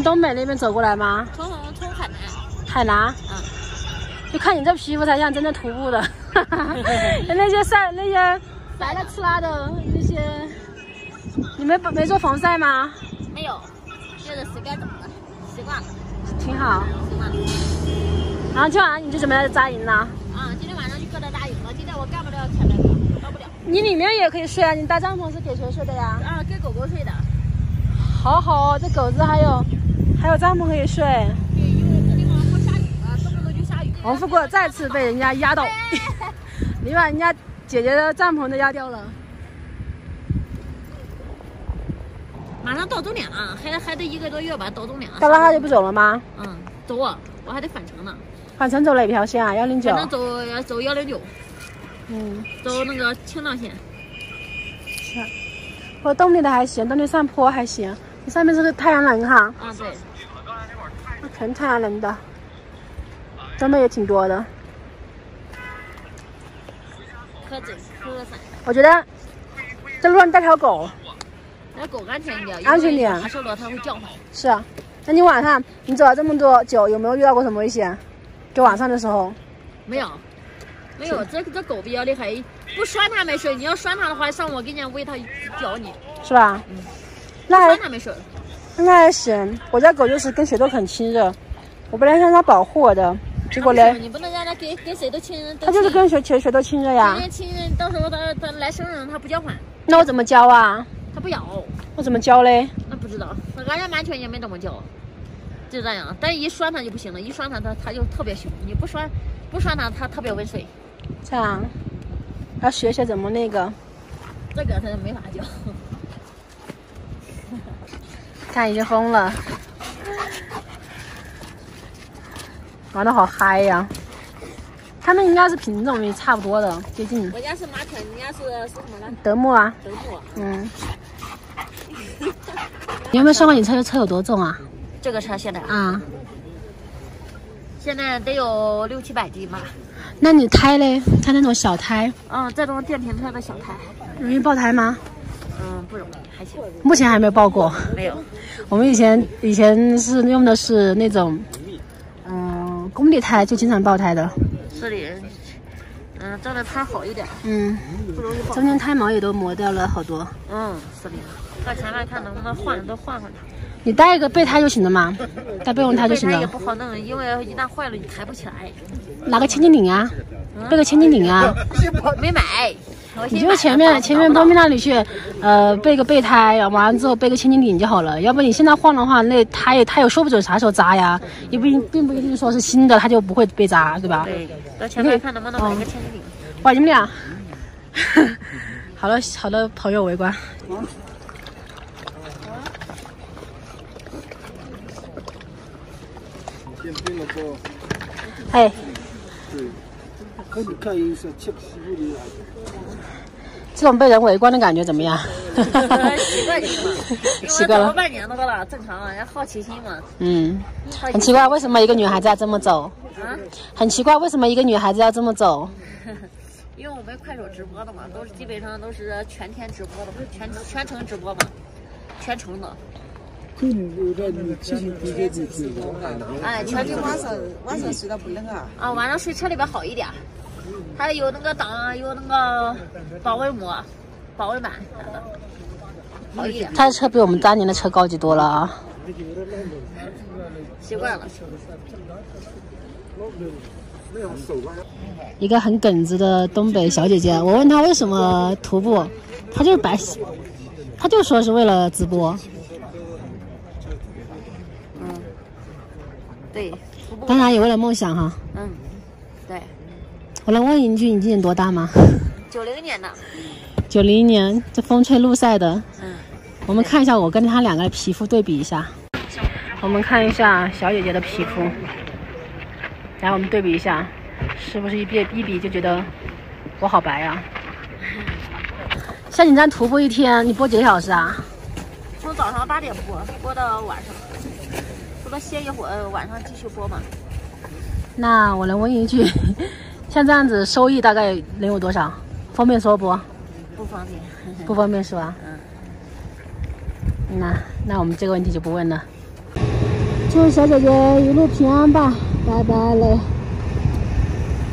从东北那边走过来吗？ 从海南。 海南？ 嗯。 就看你这皮肤才像真的徒步的，那些来了吃辣的那些，你们没做防晒吗？ 没有，就是随便走的，习惯了。 挺好。 习惯了。 然后今晚上你就准备扎营了？ 啊，今天晚上就搁这扎营了。今天我干不了前面的，到不了。 你里面也可以睡啊，你搭帐篷是给谁睡的呀？ 啊，给狗狗睡的。 好，这狗子还有帐篷可以睡。 对，因为这地方好下雨啊，动不动就下雨。 王富贵再次被人家压到，你把人家姐姐的帐篷都压掉了。 马上到终点了，还得1个多月吧，到终点了。 到了他就不走了吗？ 嗯，走啊，我还得返程呢。 返程走哪条线啊？109。 反正走109。 嗯， 走那个青藏线。 是。我动力的还行，动力上坡还行。你上面是个太阳能哈？ 啊，对。 全太阳能的，装备也挺多的。 可散。 我觉得这路上带条狗， 那狗安全一点， 安全点。 爬瘦了它会叫唤。 是啊，那你晚上你走了这么多久，有没有遇到过什么危险？就晚上的时候？ 没有，这狗比较厉害，不拴它没事，你要拴它的话，上午给你喂它咬你， 是吧？ 嗯， 那拴它没事。 那还行，我家狗就是跟谁都很亲热，我本来让它保护我的，结果连你不能让它跟谁都亲。 它就是跟谁都亲热呀。 亲，到时候它来生人它不叫唤。 那我怎么教啊？ 它不咬。 我怎么教嘞？ 那不知道，俺家完全也没怎么教，就这样。但一拴它就不行了，一拴它就特别凶，你不拴它特别温顺。 这样，要学怎么那个。 这个它没法教。 看已经疯了，玩的好嗨呀！他们应该是品种也差不多的，接近。 我家是马犬，你家是什么呢？ 德牧啊。 德牧。 嗯。你有没有算过你车有多重啊？ 这个车现在啊， 现在得有600、700斤吧。 那你胎嘞？它那种小胎？ 嗯，这种电瓶车的小胎。 容易爆胎吗？ 嗯，不容易，还行。 目前还没有爆过。 没有。 我们以前是用的是那种，工地胎，就经常爆胎的。 是的。这个胎好一点。 嗯。 不容易爆。 中间胎毛也都磨掉了好多。 嗯，是的。到前面看能不能换它。 你带一个备胎就行了嘛，带备用胎就行了。 备胎也不好弄，因为一旦坏了你抬不起来。 拿个千斤顶啊，备个千斤顶啊。 没买。 你就前面方便那里去，备个备胎，完了之后备个千斤顶就好了。要不你现在换的话，那它也说不准啥时候扎呀，也并不一定说是新的它就不会被扎，对吧？ 对，到前面看能不能买个千斤顶。 哇，你们俩，好的朋友围观。哎。这种被人围观的感觉怎么样？ 习惯性嘛， 习惯了半年多了，正常啊，人好奇心嘛。 嗯，很奇怪，为什么一个女孩子要这么走？ 啊？ 很奇怪，为什么一个女孩子要这么走？ 因为我们快手直播的嘛，基本上都是全天直播的嘛，全程直播嘛，全程的。哎，全程晚上睡到不冷啊？ 啊，晚上睡车里边好一点，还有那个有那个保温膜、保温板啥的，好一点。 他的车比我们当年的车高级多了啊。 习惯了。 一个很耿直的东北小姐姐，我问她为什么徒步，她就说是为了直播。 对， 当然也为了梦想哈。 嗯，对。 我能问一句，你今年多大吗 ？90年的。 90年，这风吹路晒的。 嗯。 我们看一下我跟她两个的皮肤对比一下。我们看一下小姐姐的皮肤，然后我们对比一下，是不是一比就觉得我好白啊？像你这样徒步一天，你播几个小时啊？ 从早上8点播到晚上。除了歇一会儿，晚上继续播嘛。 那我能问一句，像这样子收益大概能有多少？方便说不？ 不方便。 不方便是吧？ 嗯。 那我们这个问题就不问了。 祝小姐姐一路平安吧，拜拜嘞。